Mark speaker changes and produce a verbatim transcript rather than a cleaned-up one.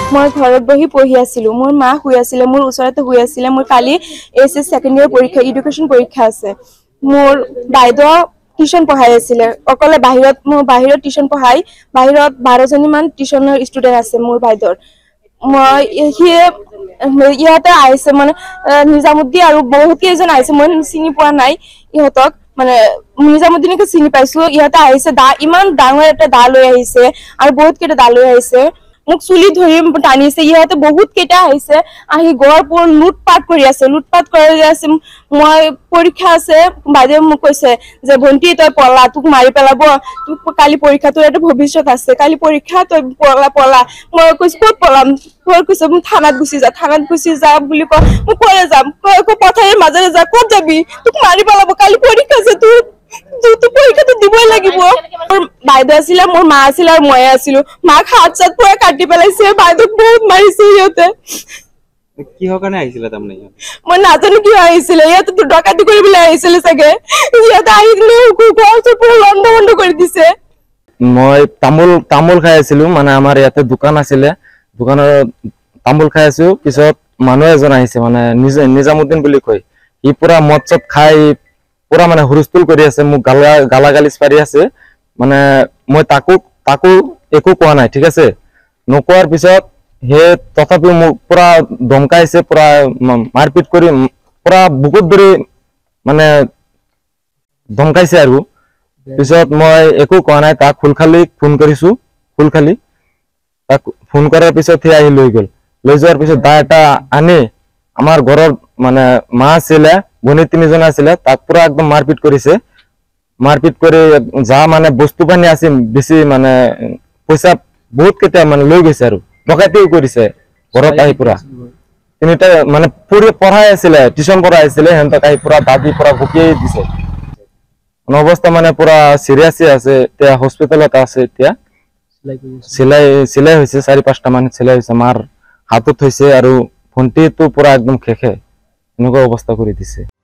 Speaker 1: মই ঘৰত বহি পঢ়ি আছিলোঁ। মোৰ মা শুই আছিলে, মোৰ ওচৰতে শুই আছিলে। মোৰ কালি এইচ এছ ছেকেণ্ড ইয়াৰ পৰীক্ষা, এডুকেশ্যন পৰীক্ষা আছে। মোৰ বাইদেউ টিউশ্যন পঢ়াই আছিলে অকলে বাহিৰত। মোৰ বাহিৰত টিউশ্যন পঢ়াই, বাহিৰত বাৰজনীমান টিউশ্যনৰ ষ্টুডেণ্ট আছে মোৰ বাইদেউৰ। মই সি ইয়াতে আহিছে মানে নিজামুদ্দিন আৰু বহুত কেইজন আহিছে, মই চিনি পোৱা নাই ইহঁতক। মানে নিজামুদ্দিনকে চিনি পাইছো। ইহঁতে আহিছে, দা ইমান ডাঙৰ এটা দা লৈ আহিছে আৰু বহুত কেইটা দা লৈ আহিছে। মোক চুলি ধৰি টানিছে। ইহঁতে বহুত কেইটা আহিছে, আহি গড়বোৰ লুটপাট কৰি আছে, লুটপাট কৰি আছে। মই পৰীক্ষা আছে, বাইদেৱে মোক কৈছে যে ভন্টি তই পলা, তোক মাৰি পেলাব, তোক কালি পৰীক্ষা, তোৰ এটা ভৱিষ্যত আছে, কালি পৰীক্ষা, তই পলা পলা। মই কৈছো ক'ত পলাম? ঘৰ কৈছে মোক থানাত গুচি যা, থানাত গুচি যা বুলি কয়। মই ক'লে যাম? পথাৰৰ মাজেৰে যা। ক'ত যাবি? তোক মাৰি পেলাব, কালি পৰীক্ষা আছে তোৰ, তোৰ পৰীক্ষাটো দিবই লাগিব। মোৰ বাইদেউ আছিলে, মোৰ মা আছিলে আৰু ময়ে আছিলো। মাক হাত চাত পুৰা কাটি পেলাইছে, বাইদেউক বহুত মাৰিছে সিহঁতে।
Speaker 2: কিহৰ কাৰণে আহিছিলে তাৰমানে?
Speaker 1: মই নাজানো কিয় আহিছিলে, ইহঁতে ডকাইতি কৰিবলৈ আহিছিলে চাগে। ইহঁতে আহি কিনে ঘৰ চৰ পুৰা লণ্ডা ভণ্ড কৰি দিছে।
Speaker 3: মই তামোল তামোল খাই আছিলো, মানে আমাৰ ইয়াতে দোকান আছিলে, দোকানৰ তামোল খাই আছো। পিছত মানুহ এজন আহিছে, মানে নিজে নিজামুদ্দিন বুলি কয়। ই পুৰা মদ চদ খাই পুৰা মানে হুলস্থুল কৰি আছে, মোক গালা গালা গালিচ পাৰি আছে। মানে মই তাকো তাকো একো কোৱা নাই, ঠিক আছে। নোকোৱাৰ পিছত সেই তথাপিও মোক পুৰা ধমকাইছে, পুৰা মাৰপিট কৰি পুৰা বুকুত ধৰি মানে ধমকাইছে আৰু। পিছত মই একো কোৱা নাই, তাক ফুলখালীক ফোন কৰিছো। ফুলখালী তাক ফোন কৰাৰ পিছত সি আহি লৈ গ'ল। লৈ যোৱাৰ পিছত দা এটা আনি আমাৰ ঘৰৰ মানে মা আছিলে, ভনী তিনিজন আছিলে, তাক পুৰা একদম মাৰপিট কৰিছে। মাৰপিট কৰি যা মানে বস্তু পানী আছে বেছি, মানে পইচা বহুত কেইটা মানে লৈ গৈছে আৰু ডকাইতিও কৰিছে ঘৰত আহি পুৰা। তিনিটা মানে পঢ়ি পঢ়াই আছিলে, টিউশ্যন পঢ়াই আছিলে, সিহঁতক আহি পুৰা দাবি পুৰা ভুকিয়াই দিছে। অৱস্থা মানে পুৰা চিৰিয়াছে আছে, এতিয়া হস্পিটেলত আছে। এতিয়া চিলাই চিলাই হৈছে, চাৰি পাঁচটা মান চিলাই হৈছে, মাৰ হাতত হৈছে আৰু ভণ্টিটো পুৰা একদম খেখে, এনেকুৱা অৱস্থা কৰি দিছে।